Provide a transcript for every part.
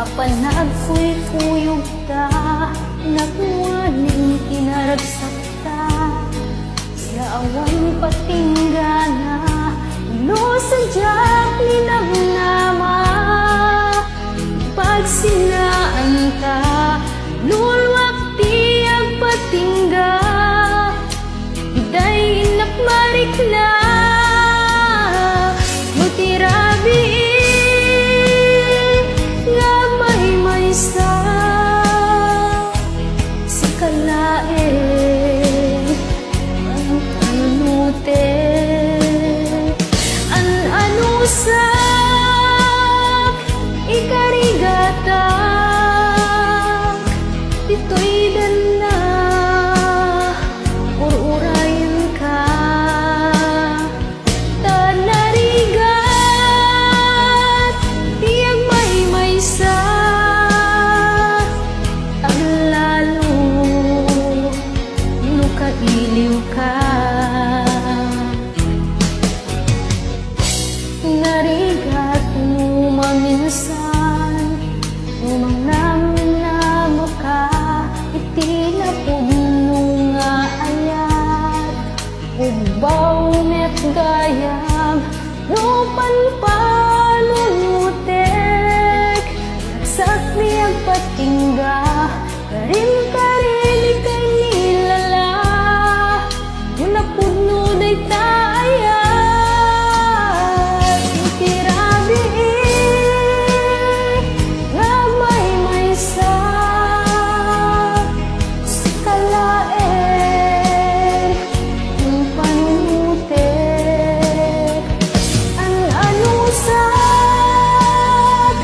Apanag ko'y kuyog ta, nakuwaning kinaragsak ta. Sa awan patinggana, ulo sa diyak ninamnama. Pag sinaan ta, lulwak tiyag patingga. Iday inak marikla, mutirabi nga may sa si kalae ang kanute an anusak ikarigata ito'y dana ururayan ka tanarigat tiyag may sa ang lalo nukailiw ka narigat mo maminsan umang namin na maka itinapod nung nga ayat ubaw met gayam lupan palutek sakli ang patingga karin ikay nilala unapudno day tayat itirabi nga may sa si kalae yung panunutek ang anusak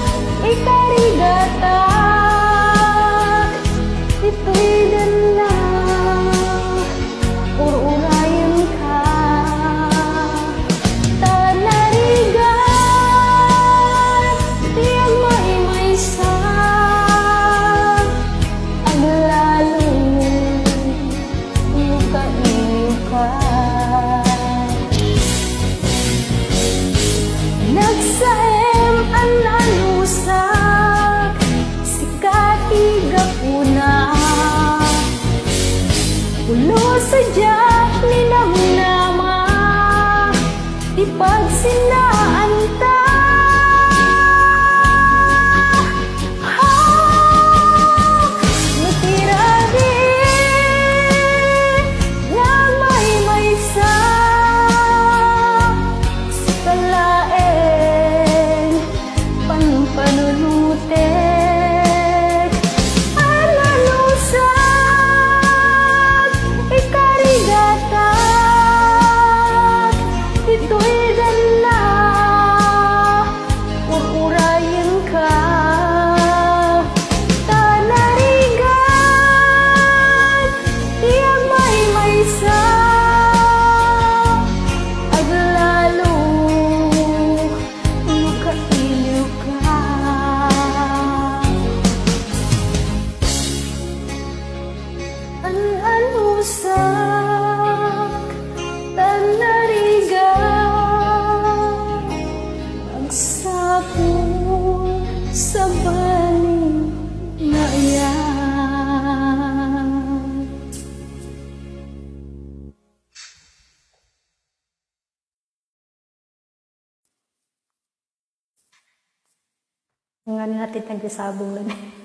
ikarigatak ito'y dala ururayan ka tanarigan tiyang may sa ang lalo yung kailiw ka nagsaem ang anusak si katigapuna ulo sa diyak ninamnama ipagsinaan ta natirabi nga may sa si kalaen panunutek ang anusak ikarigatak ito'y dala ururayan ka tanarigan tiyang may sa aglalo nukailiw ka an anusak tanarigan ang sapon sa baling na iyan. Nga natin nagsabong lang.